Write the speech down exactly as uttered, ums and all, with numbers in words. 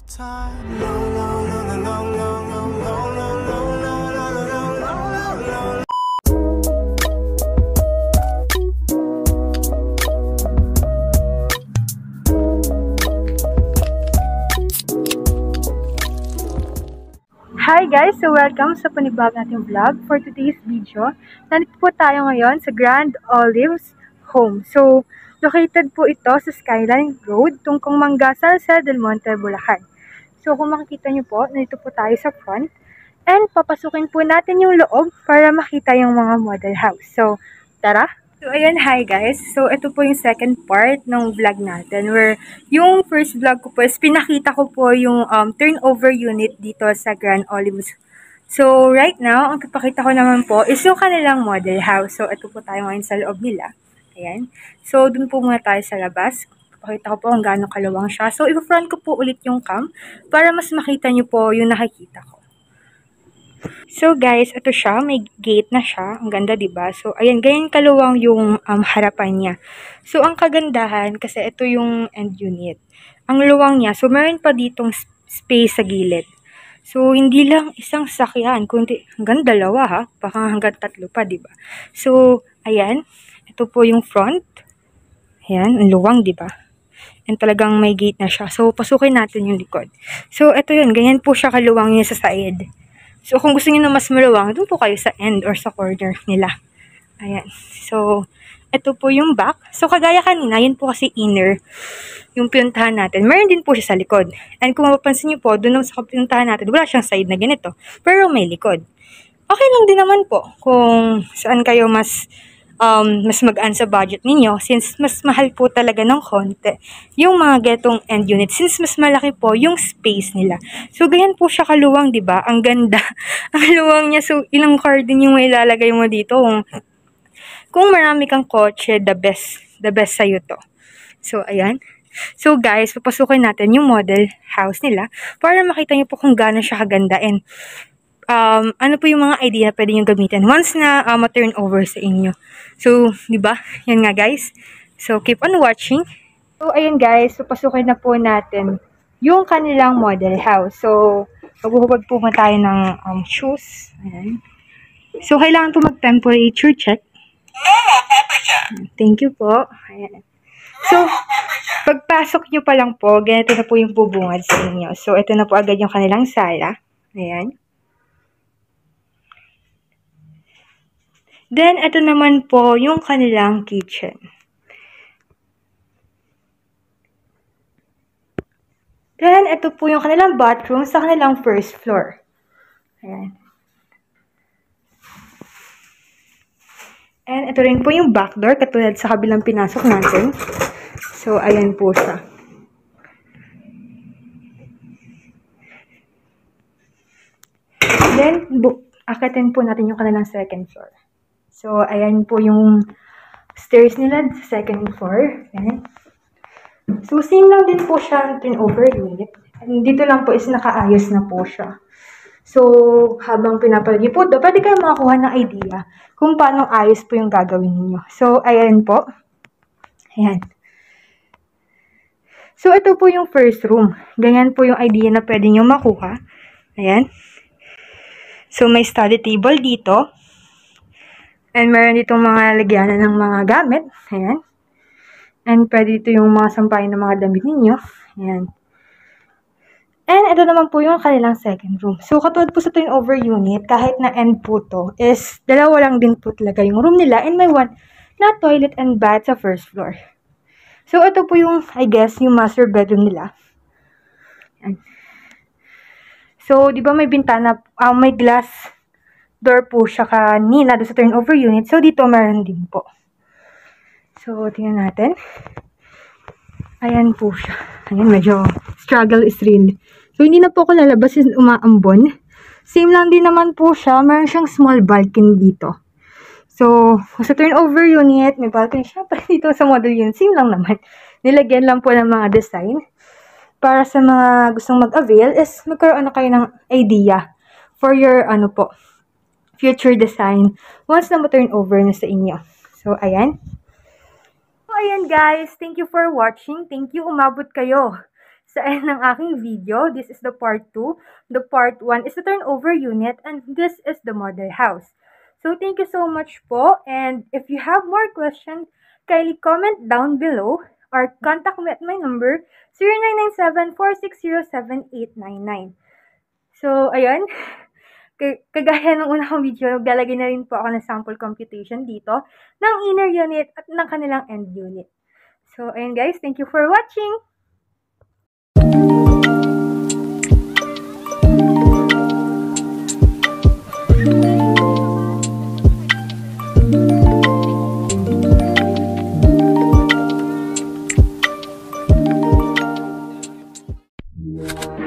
Hi guys! So welcome sa panibag nating vlog. For today's video, nandito po tayo ngayon sa Grand Olives Home. So, located po ito sa Skyline Road, Tungkong Mangasal sa Del Monte, Bulacan. So, kung makikita nyo po, nandito po tayo sa front. And papasukin po natin yung loob para makita yung mga model house. So, tara! So, ayan, hi guys. So, ito po yung second part ng vlog natin where yung first vlog ko po is pinakita ko po yung um, turnover unit dito sa Grand Olives. So, right now, ang papakita ko naman po is yung kanilang model house. So, ito po tayo ngayon sa loob nila. Ayan. So, dun po muna tayo sa labas. Papakita ko po kung gaano kalawang siya. So, i-front ko po ulit yung cam para mas makita nyo po yung nakikita ko. So guys, ito siya, may gate na siya. Ang ganda, 'di ba? So ayan, ganyan kaluwang yung um, harapan niya. So ang kagandahan kasi ito yung end unit. Ang luwang niya, so meron pa ditong space sa gilid. So hindi lang isang sakyan, kundi hanggang dalawa ha, baka hanggang tatlo pa, 'di ba? So ayan, ito po yung front. Ayan, ang luwang, 'di ba? And talagang may gate na siya. So pasukin natin yung likod. So ito yun, ganyan po siya kaluwang niya sa side. So, kung gusto niyo na mas maluwang, doon po kayo sa end or sa corner nila. Ayan. So, ito po yung back. So, kagaya kanina, yun po kasi inner yung pinuntahan natin. Meron din po siya sa likod. And kung mapapansin niyo po, doon sa pinuntahan natin, wala siyang side na ganito. Pero may likod. Okay lang din naman po kung saan kayo mas um, mas magaan sa budget ninyo. Since mas mahal po talaga ng konti yung mga getong end unit. Since mas malaki po yung space nila. So, ganyan po siya kaluwang, di ba? Ang ganda. Ang luwang niya. So, ilang car din yung ilalagay mo dito. Kung, kung marami kang kotse, the best. The best sa'yo to. So, ayan. So, guys, papasukin natin yung model house nila para makita niyo po kung gaano siya kaganda. And, um, ano po yung mga idea na pwede nyo gamitin once na uh, ma-turn over sa inyo. So, di ba? Yan nga, guys. So, keep on watching. So, ayun, guys. So, pasukin na po natin yung kanilang model house. So, maghuhubad po muna tayo ng um, shoes. Ayan. So, kailangan po mag-temperature check. Thank you po. Ayan. So, pagpasok nyo pa lang po, ganito na po yung bubungad sa inyo. So, ito na po agad yung kanilang sala. Ayan. Then, ito naman po yung kanilang kitchen. Then, ito po yung kanilang bathroom sa kanilang first floor. Ayan. And ito rin po yung back door, katulad sa kabilang pinasok natin. So, ayan po siya. Then, akitin po natin yung kanilang second floor. So, ayan po yung stairs nila sa second floor. Ayan. So, same lang din po siya ang turnover unit. And dito lang po is nakaayos na po siya. So, habang pinapalagay po ito, pwede kayo makakuha ng idea kung paano ayos po yung gagawin ninyo. So, ayan po. Ayan. So, ito po yung first room. Ganyan po yung idea na pwede nyo makuha. Ayan. So, may study table dito. And meron ditong mga lagyanan ng mga gamit. Ayan. And pwede dito yung mga sampayin ng mga damit ninyo. Ayan. And ito naman po yung kanilang second room. So, katulad po sa turnover unit, kahit na end po to, is dalawa lang din po talaga yung room nila. And may one na toilet and bath sa first floor. So, ito po yung, I guess, yung master bedroom nila. Ayan. So, di ba may bintana, uh, may glass door po siya kanina doon sa turnover unit. So, dito meron din po. So, tingnan natin. Ayan po siya. Ayan, medyo struggle is real. So, hindi na po ako lalabas since umaambon. Same lang din naman po siya. Meron siyang small balcony dito. So, sa turnover unit, may balcony siya. Pero dito sa model unit, same lang naman. Nilagyan lang po ng mga design. Para sa mga gustong mag-avail is magkaroon na kayo ng idea for your, ano po, future design once na ma-turn over na sa inyo. So, ayan. So, ayan guys. Thank you for watching. Thank you. Umabot kayo sa end ng aking video. This is the part two. The part one is the turnover unit and this is the model house. So thank you so much po, and if you have more questions, kindly comment down below or contact me at my number zero nine nine seven, four six zero, seven eight nine nine. So, ayun. Kagaya ng unang video, maglalagay na rin po ako ng sample computation dito ng inner unit at ng kanilang end unit. So, ayun guys. Thank you for watching! Yeah.